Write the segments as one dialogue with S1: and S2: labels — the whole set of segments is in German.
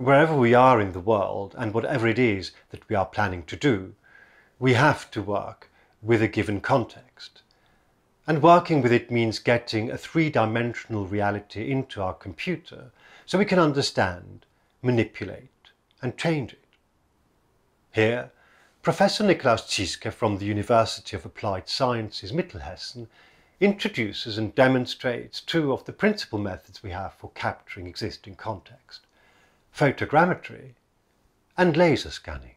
S1: Wherever we are in the world and whatever it is that we are planning to do, we have to work with a given context. And working with it means getting a three-dimensional reality into our computer so we can understand, manipulate and change it. Here, Professor Nikolaus Zieske from the University of Applied Sciences Mittelhessen introduces and demonstrates two of the principal methods we have for capturing existing context: photogrammetry and laser scanning.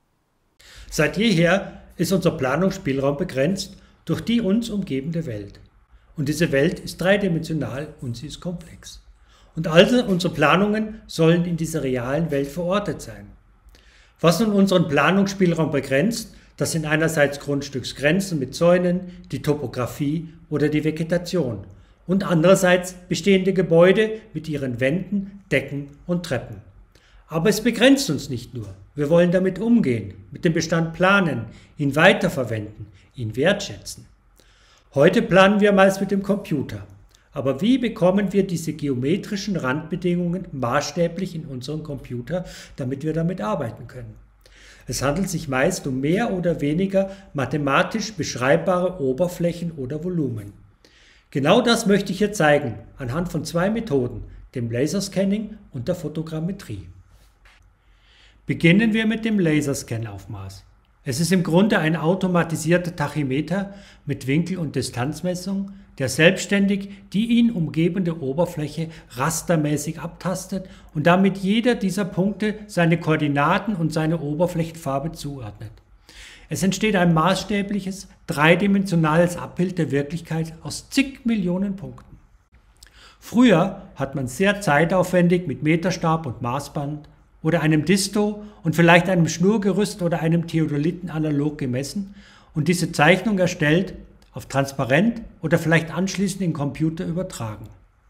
S2: Seit jeher ist unser Planungsspielraum begrenzt durch die uns umgebende Welt. Und diese Welt ist dreidimensional und sie ist komplex. Und all unsere Planungen sollen in dieser realen Welt verortet sein. Was nun unseren Planungsspielraum begrenzt, das sind einerseits Grundstücksgrenzen mit Zäunen, die Topografie oder die Vegetation und andererseits bestehende Gebäude mit ihren Wänden, Decken und Treppen. Aber es begrenzt uns nicht nur. Wir wollen damit umgehen, mit dem Bestand planen, ihn weiterverwenden, ihn wertschätzen. Heute planen wir meist mit dem Computer. Aber wie bekommen wir diese geometrischen Randbedingungen maßstäblich in unseren Computer, damit wir damit arbeiten können? Es handelt sich meist um mehr oder weniger mathematisch beschreibbare Oberflächen oder Volumen. Genau das möchte ich hier zeigen, anhand von zwei Methoden, dem Laserscanning und der Fotogrammetrie. Beginnen wir mit dem Laserscan-Aufmaß. Es ist im Grunde ein automatisierter Tachymeter mit Winkel- und Distanzmessung, der selbstständig die ihn umgebende Oberfläche rastermäßig abtastet und damit jeder dieser Punkte seine Koordinaten und seine Oberflächenfarbe zuordnet. Es entsteht ein maßstäbliches, dreidimensionales Abbild der Wirklichkeit aus zig Millionen Punkten. Früher hat man sehr zeitaufwendig mit Meterstab und Maßband oder einem Disto und vielleicht einem Schnurgerüst oder einem Theodoliten analog gemessen und diese Zeichnung erstellt, auf transparent oder vielleicht anschließend in den Computer übertragen.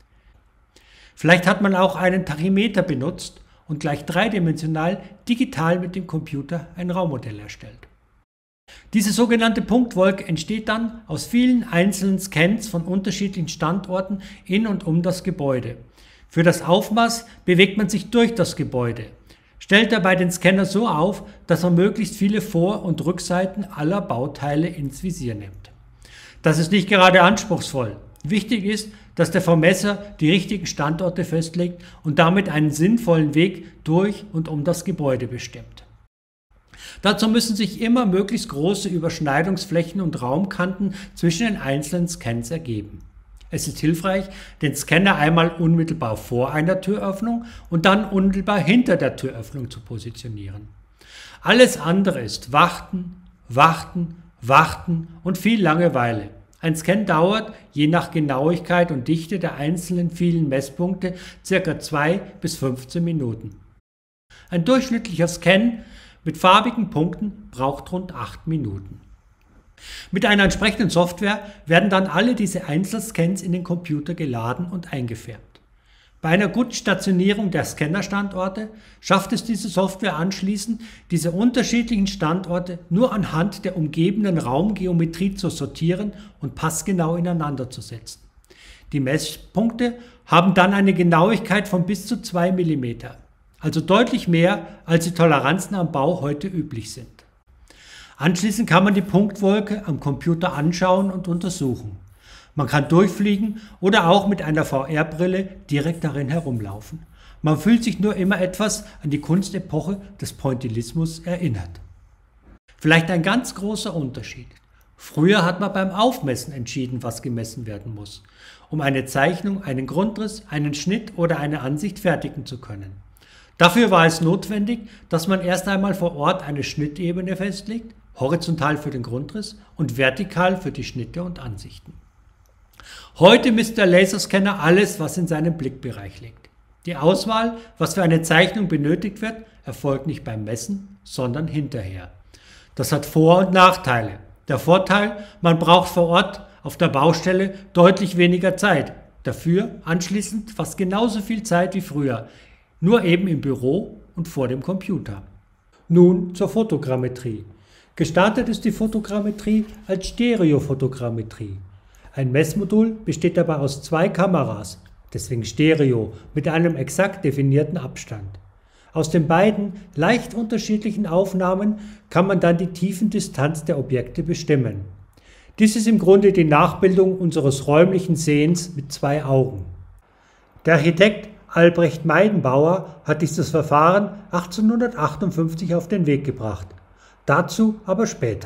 S2: Vielleicht hat man auch einen Tachymeter benutzt und gleich dreidimensional digital mit dem Computer ein Raummodell erstellt. Diese sogenannte Punktwolke entsteht dann aus vielen einzelnen Scans von unterschiedlichen Standorten in und um das Gebäude. Für das Aufmaß bewegt man sich durch das Gebäude. Stellt dabei den Scanner so auf, dass man möglichst viele Vor- und Rückseiten aller Bauteile ins Visier nimmt. Das ist nicht gerade anspruchsvoll. Wichtig ist, dass der Vermesser die richtigen Standorte festlegt und damit einen sinnvollen Weg durch und um das Gebäude bestimmt. Dazu müssen sich immer möglichst große Überschneidungsflächen und Raumkanten zwischen den einzelnen Scans ergeben. Es ist hilfreich, den Scanner einmal unmittelbar vor einer Türöffnung und dann unmittelbar hinter der Türöffnung zu positionieren. Alles andere ist Warten, Warten, Warten und viel Langeweile. Ein Scan dauert, je nach Genauigkeit und Dichte der einzelnen vielen Messpunkte, ca. 2 bis 15 Minuten. Ein durchschnittlicher Scan mit farbigen Punkten braucht rund 8 Minuten. Mit einer entsprechenden Software werden dann alle diese Einzelscans in den Computer geladen und eingefärbt. Bei einer guten Stationierung der Scannerstandorte schafft es diese Software anschließend, diese unterschiedlichen Standorte nur anhand der umgebenden Raumgeometrie zu sortieren und passgenau ineinander zu setzen. Die Messpunkte haben dann eine Genauigkeit von bis zu 2 mm, also deutlich mehr, als die Toleranzen am Bau heute üblich sind. Anschließend kann man die Punktwolke am Computer anschauen und untersuchen. Man kann durchfliegen oder auch mit einer VR-Brille direkt darin herumlaufen. Man fühlt sich nur immer etwas an die Kunstepoche des Pointillismus erinnert. Vielleicht ein ganz großer Unterschied. Früher hat man beim Aufmessen entschieden, was gemessen werden muss, um eine Zeichnung, einen Grundriss, einen Schnitt oder eine Ansicht fertigen zu können. Dafür war es notwendig, dass man erst einmal vor Ort eine Schnittebene festlegt, horizontal für den Grundriss und vertikal für die Schnitte und Ansichten. Heute misst der Laserscanner alles, was in seinem Blickbereich liegt. Die Auswahl, was für eine Zeichnung benötigt wird, erfolgt nicht beim Messen, sondern hinterher. Das hat Vor- und Nachteile. Der Vorteil, man braucht vor Ort auf der Baustelle deutlich weniger Zeit. Dafür anschließend fast genauso viel Zeit wie früher, nur eben im Büro und vor dem Computer. Nun zur Fotogrammetrie. Gestartet ist die Fotogrammetrie als Stereofotogrammetrie. Ein Messmodul besteht dabei aus 2 Kameras, deswegen Stereo, mit einem exakt definierten Abstand. Aus den beiden leicht unterschiedlichen Aufnahmen kann man dann die Tiefendistanz der Objekte bestimmen. Dies ist im Grunde die Nachbildung unseres räumlichen Sehens mit zwei Augen. Der Architekt Albrecht Meidenbauer hat dieses Verfahren 1858 auf den Weg gebracht. Dazu aber später.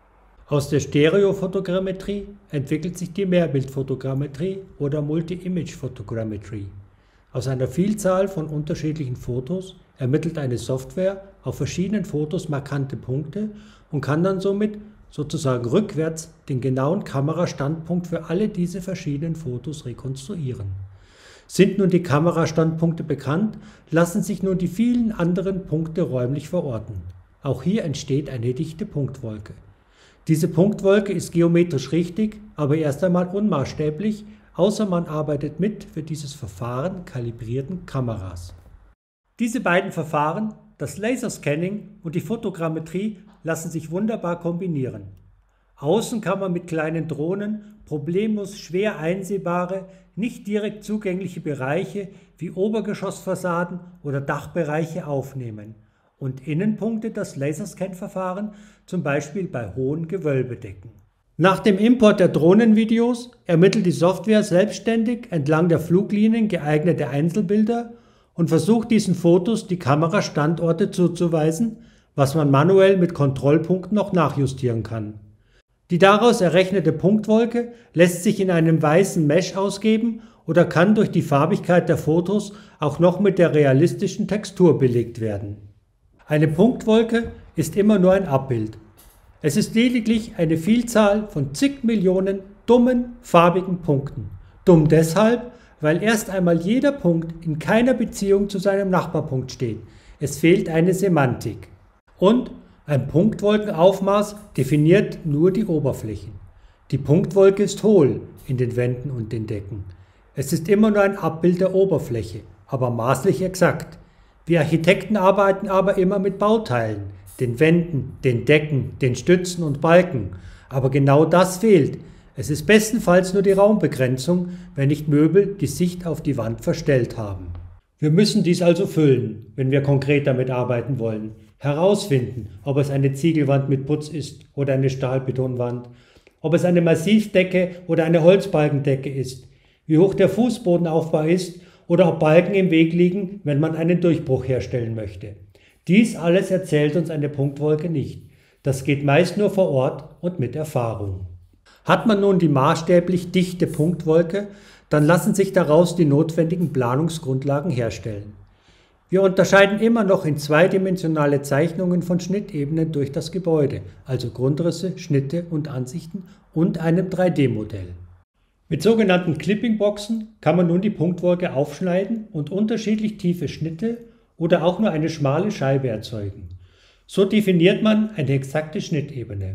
S2: Aus der Stereofotogrammetrie entwickelt sich die Mehrbildfotogrammetrie oder Multi-Image-Photogrammetry. Aus einer Vielzahl von unterschiedlichen Fotos ermittelt eine Software auf verschiedenen Fotos markante Punkte und kann dann somit sozusagen rückwärts den genauen Kamerastandpunkt für alle diese verschiedenen Fotos rekonstruieren. Sind nun die Kamerastandpunkte bekannt, lassen sich nun die vielen anderen Punkte räumlich verorten. Auch hier entsteht eine dichte Punktwolke. Diese Punktwolke ist geometrisch richtig, aber erst einmal unmaßstäblich, außer man arbeitet mit für dieses Verfahren kalibrierten Kameras. Diese beiden Verfahren, das Laserscanning und die Fotogrammetrie, lassen sich wunderbar kombinieren. Außen kann man mit kleinen Drohnen problemlos schwer einsehbare, nicht direkt zugängliche Bereiche wie Obergeschossfassaden oder Dachbereiche aufnehmen und Innenpunkte das Laserscan-Verfahren zum Beispiel bei hohen Gewölbedecken. Nach dem Import der Drohnenvideos ermittelt die Software selbstständig entlang der Fluglinien geeignete Einzelbilder und versucht diesen Fotos die Kamerastandorte zuzuweisen, was man manuell mit Kontrollpunkten noch nachjustieren kann. Die daraus errechnete Punktwolke lässt sich in einem weißen Mesh ausgeben oder kann durch die Farbigkeit der Fotos auch noch mit der realistischen Textur belegt werden. Eine Punktwolke ist immer nur ein Abbild. Es ist lediglich eine Vielzahl von zig Millionen dummen, farbigen Punkten. Dumm deshalb, weil erst einmal jeder Punkt in keiner Beziehung zu seinem Nachbarpunkt steht. Es fehlt eine Semantik. Und ein Punktwolkenaufmaß definiert nur die Oberflächen. Die Punktwolke ist hohl in den Wänden und den Decken. Es ist immer nur ein Abbild der Oberfläche, aber maßlich exakt. Wir Architekten arbeiten aber immer mit Bauteilen, den Wänden, den Decken, den Stützen und Balken. Aber genau das fehlt. Es ist bestenfalls nur die Raumbegrenzung, wenn nicht Möbel die Sicht auf die Wand verstellt haben. Wir müssen dies also füllen, wenn wir konkret damit arbeiten wollen. Herausfinden, ob es eine Ziegelwand mit Putz ist oder eine Stahlbetonwand, ob es eine Massivdecke oder eine Holzbalkendecke ist, wie hoch der Fußbodenaufbau ist oder ob Balken im Weg liegen, wenn man einen Durchbruch herstellen möchte. Dies alles erzählt uns eine Punktwolke nicht. Das geht meist nur vor Ort und mit Erfahrung. Hat man nun die maßstäblich dichte Punktwolke, dann lassen sich daraus die notwendigen Planungsgrundlagen herstellen. Wir unterscheiden immer noch in zweidimensionale Zeichnungen von Schnittebenen durch das Gebäude, also Grundrisse, Schnitte und Ansichten und einem 3D-Modell. Mit sogenannten Clippingboxen kann man nun die Punktwolke aufschneiden und unterschiedlich tiefe Schnitte oder auch nur eine schmale Scheibe erzeugen. So definiert man eine exakte Schnittebene.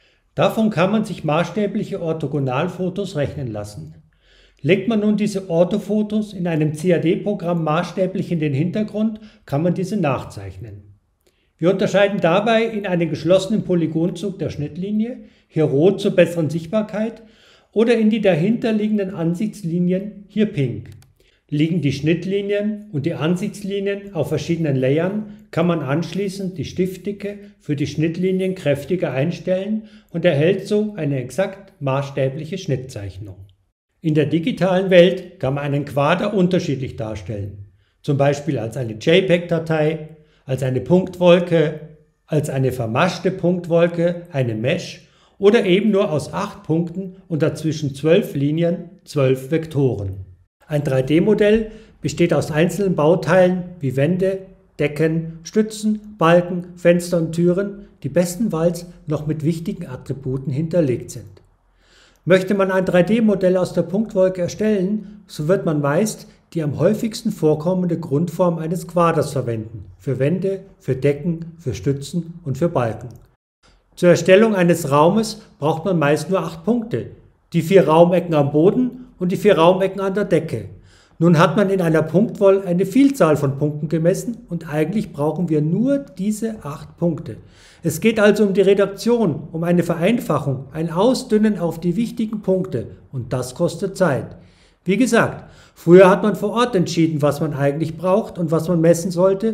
S2: Davon kann man sich maßstäbliche Orthogonalfotos rechnen lassen. Legt man nun diese Orthofotos in einem CAD-Programm maßstäblich in den Hintergrund, kann man diese nachzeichnen. Wir unterscheiden dabei in einen geschlossenen Polygonzug der Schnittlinie, hier rot zur besseren Sichtbarkeit, oder in die dahinterliegenden Ansichtslinien, hier pink. Liegen die Schnittlinien und die Ansichtslinien auf verschiedenen Layern, kann man anschließend die Stiftdicke für die Schnittlinien kräftiger einstellen und erhält so eine exakt maßstäbliche Schnittzeichnung. In der digitalen Welt kann man einen Quader unterschiedlich darstellen, zum Beispiel als eine JPEG-Datei, als eine Punktwolke, als eine vermaschte Punktwolke, eine Mesh oder eben nur aus 8 Punkten und dazwischen 12 Linien, 12 Vektoren. Ein 3D-Modell besteht aus einzelnen Bauteilen wie Wände, Decken, Stützen, Balken, Fenster und Türen, die bestenfalls noch mit wichtigen Attributen hinterlegt sind. Möchte man ein 3D-Modell aus der Punktwolke erstellen, so wird man meist die am häufigsten vorkommende Grundform eines Quaders verwenden, für Wände, für Decken, für Stützen und für Balken. Zur Erstellung eines Raumes braucht man meist nur 8 Punkte, die 4 Raumecken am Boden und die 4 Raumecken an der Decke. Nun hat man in einer Punktwolke eine Vielzahl von Punkten gemessen und eigentlich brauchen wir nur diese 8 Punkte. Es geht also um die Reduktion, um eine Vereinfachung, ein Ausdünnen auf die wichtigen Punkte und das kostet Zeit. Wie gesagt, früher hat man vor Ort entschieden, was man eigentlich braucht und was man messen sollte.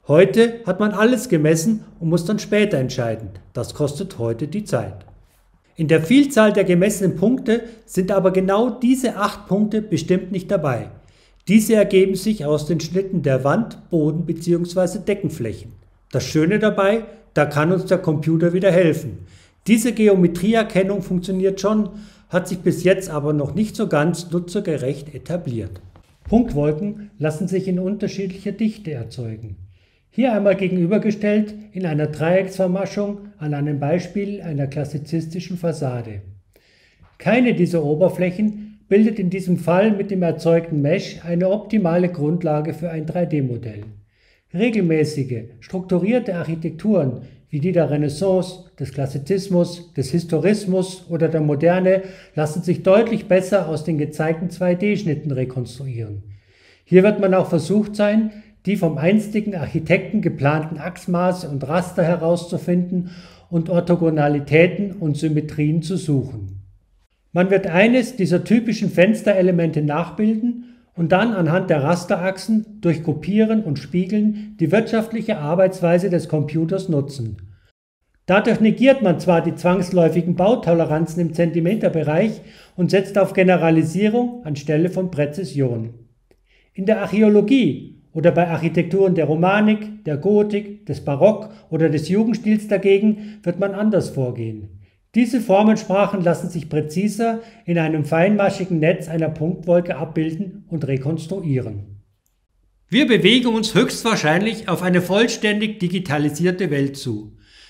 S2: Heute hat man alles gemessen und muss dann später entscheiden. Das kostet heute die Zeit. In der Vielzahl der gemessenen Punkte sind aber genau diese 8 Punkte bestimmt nicht dabei. Diese ergeben sich aus den Schnitten der Wand-, Boden- bzw. Deckenflächen. Das Schöne dabei, da kann uns der Computer wieder helfen. Diese Geometrieerkennung funktioniert schon, hat sich bis jetzt aber noch nicht so ganz nutzergerecht etabliert. Punktwolken lassen sich in unterschiedlicher Dichte erzeugen. Hier einmal gegenübergestellt in einer Dreiecksvermaschung an einem Beispiel einer klassizistischen Fassade. Keine dieser Oberflächen bildet in diesem Fall mit dem erzeugten Mesh eine optimale Grundlage für ein 3D-Modell. Regelmäßige, strukturierte Architekturen wie die der Renaissance, des Klassizismus, des Historismus oder der Moderne lassen sich deutlich besser aus den gezeigten 2D-Schnitten rekonstruieren. Hier wird man auch versucht sein, die vom einstigen Architekten geplanten Achsmaße und Raster herauszufinden und Orthogonalitäten und Symmetrien zu suchen. Man wird eines dieser typischen Fensterelemente nachbilden und dann anhand der Rasterachsen durch Kopieren und Spiegeln die wirtschaftliche Arbeitsweise des Computers nutzen. Dadurch negiert man zwar die zwangsläufigen Bautoleranzen im Zentimeterbereich und setzt auf Generalisierung anstelle von Präzision. In der Archäologie oder bei Architekturen der Romanik, der Gotik, des Barock oder des Jugendstils dagegen wird man anders vorgehen. Diese Formensprachen lassen sich präziser in einem feinmaschigen Netz einer Punktwolke abbilden und rekonstruieren. Wir bewegen uns höchstwahrscheinlich auf eine vollständig digitalisierte Welt zu.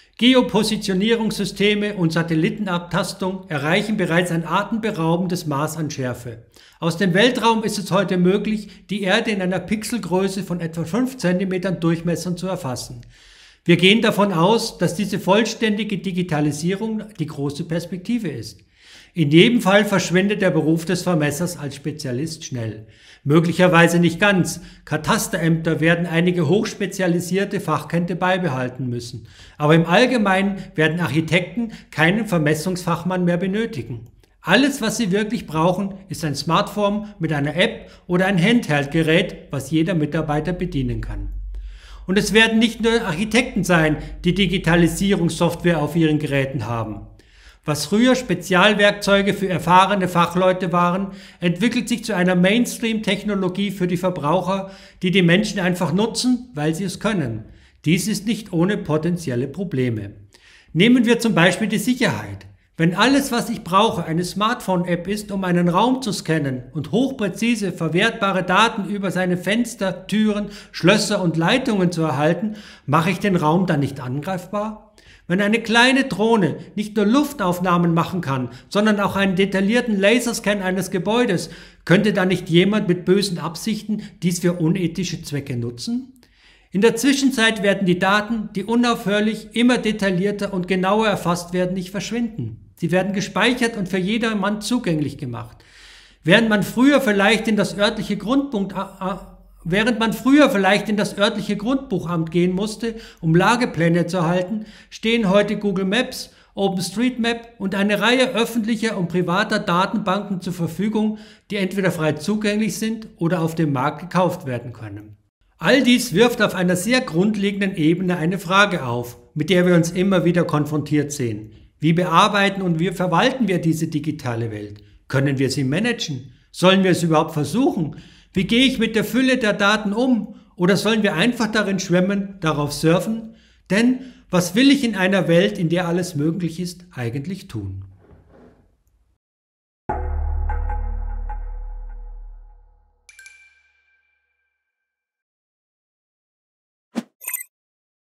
S2: Geopositionierungssysteme und Satellitenabtastung erreichen bereits ein atemberaubendes Maß an Schärfe. Aus dem Weltraum ist es heute möglich, die Erde in einer Pixelgröße von etwa 5 cm Durchmesser zu erfassen. Wir gehen davon aus, dass diese vollständige Digitalisierung die große Perspektive ist. In jedem Fall verschwindet der Beruf des Vermessers als Spezialist schnell. Möglicherweise nicht ganz. Katasterämter werden einige hochspezialisierte Fachkenntnisse beibehalten müssen. Aber im Allgemeinen werden Architekten keinen Vermessungsfachmann mehr benötigen. Alles, was sie wirklich brauchen, ist ein Smartphone mit einer App oder ein Handheld-Gerät, was jeder Mitarbeiter bedienen kann. Und es werden nicht nur Architekten sein, die Digitalisierungssoftware auf ihren Geräten haben. Was früher Spezialwerkzeuge für erfahrene Fachleute waren, entwickelt sich zu einer Mainstream-Technologie für die Verbraucher, die die Menschen einfach nutzen, weil sie es können. Dies ist nicht ohne potenzielle Probleme. Nehmen wir zum Beispiel die Sicherheit. Wenn alles, was ich brauche, eine Smartphone-App ist, um einen Raum zu scannen und hochpräzise verwertbare Daten über seine Fenster, Türen, Schlösser und Leitungen zu erhalten, mache ich den Raum dann nicht angreifbar? Wenn eine kleine Drohne nicht nur Luftaufnahmen machen kann, sondern auch einen detaillierten Laserscan eines Gebäudes, könnte da nicht jemand mit bösen Absichten dies für unethische Zwecke nutzen? In der Zwischenzeit werden die Daten, die unaufhörlich immer detaillierter und genauer erfasst werden, nicht verschwinden. Sie werden gespeichert und für jedermann zugänglich gemacht. Während man früher vielleicht in das örtliche Grundbuchamt gehen musste, um Lagepläne zu erhalten, stehen heute Google Maps, OpenStreetMap und eine Reihe öffentlicher und privater Datenbanken zur Verfügung, die entweder frei zugänglich sind oder auf dem Markt gekauft werden können. All dies wirft auf einer sehr grundlegenden Ebene eine Frage auf, mit der wir uns immer wieder konfrontiert sehen. Wie bearbeiten und wie verwalten wir diese digitale Welt? Können wir sie managen? Sollen wir es überhaupt versuchen? Wie gehe ich mit der Fülle der Daten um? Oder sollen wir einfach darin schwimmen, darauf surfen? Denn was will ich in einer Welt, in der alles möglich ist, eigentlich tun?